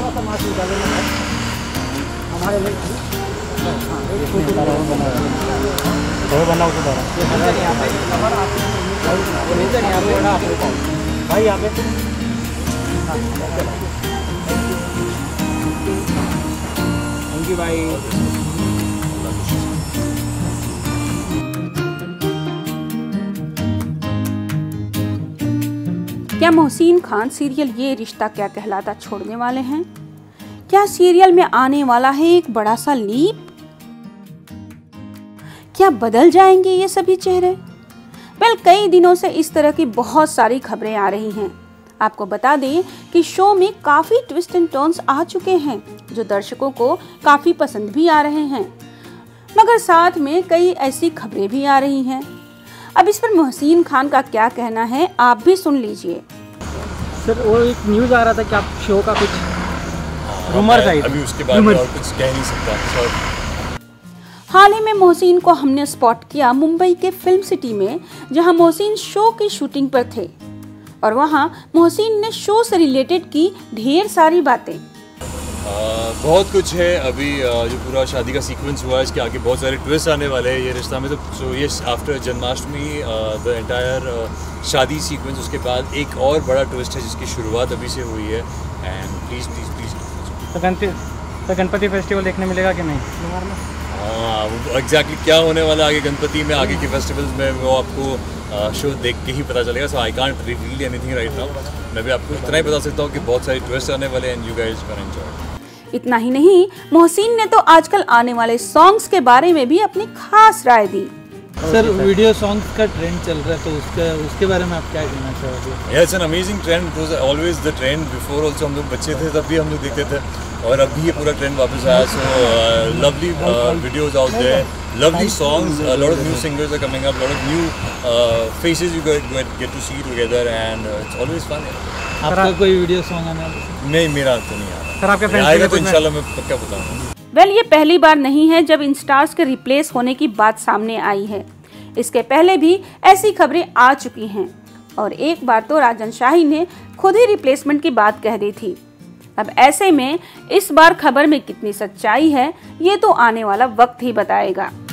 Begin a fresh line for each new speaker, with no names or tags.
हमारे भाई यहाँ पे थैंक यू भाई।
क्या मोहसिन खान सीरियल ये रिश्ता क्या कहलाता छोड़ने वाले हैं? क्या सीरियल में आने वाला है एक बड़ा सा लीप? क्या बदल जाएंगे ये सभी चेहरे? वेल, कई दिनों से इस तरह की बहुत सारी खबरें आ रही हैं। आपको बता दें कि शो में काफी ट्विस्ट एंड टर्न्स आ चुके हैं जो दर्शकों को काफी पसंद भी आ रहे हैं, मगर साथ में कई ऐसी खबरें भी आ रही हैं। अब इस पर मोहसिन खान का क्या कहना है, आप भी सुन लीजिए।
सर, वो एक न्यूज़ आ रहा था कि आप शो का कुछ रूमर था,
अभी उसके बारे में और कुछ कह नहीं सकता।
हाल ही में मोहसिन को हमने स्पॉट किया मुंबई के फिल्म सिटी में, जहां मोहसिन शो की शूटिंग पर थे और वहां मोहसिन ने शो से रिलेटेड की ढेर सारी बातें।
बहुत कुछ है अभी जो पूरा शादी का सीक्वेंस हुआ है, इसके आगे बहुत सारे ट्विस्ट आने वाले हैं ये रिश्ता में। तो सो ये after Janmashtami the entire shaadi sequence, उसके बाद एक और बड़ा ट्विस्ट है जिसकी शुरुआत अभी से हुई है। एंड प्लीज़ प्लीज़ प्लीज़
तो गणपति फेस्टिवल देखने मिलेगा कि नहीं?
हाँ, वो एग्जैक्टली क्या होने वाला आगे गणपति में, आगे के फेस्टिवल्स में, वो आपको शो देख के ही पता चलेगा। So I can't reveal anything right now. मैं भी आपको इतना ही बता सकता हूँ कि बहुत सारे ट्विस्ट आने वाले हैं and you guys can enjoy.
इतना ही नहीं, मोहसिन ने तो आजकल आने वाले सॉन्ग्स के बारे में भी अपनी खास राय दी।
सर, वीडियो सॉन्ग्स का ट्रेंड चल रहा है, तो उसके बारे में आप क्या कहना चाहोगे?
It's an amazing trend. It was always the trend before also. हम लोग बच्चे थे तब भी हम लोग देखते थे और अभी ये पूरा ट्रेंड वापस आया। So lovely videos out there, lovely songs, a lot of new singers are coming up, a lot of new faces you get to see together and it's always fun.
आपका कोई वीडियो सॉन्ग आने वाला?
नहीं, मेरा तो नहीं आ रहा।
Sir, आपके फ्रेंड्स
आएगा तो इंशाल्लाह मैं पक्का बताऊंगा।
वेल, ये पहली बार नहीं है जब इन स्टार्स के रिप्लेस होने की बात सामने आई है। इसके पहले भी ऐसी खबरें आ चुकी हैं और एक बार तो राजन शाही ने खुद ही रिप्लेसमेंट की बात कह दी थी। अब ऐसे में इस बार खबर में कितनी सच्चाई है ये तो आने वाला वक्त ही बताएगा।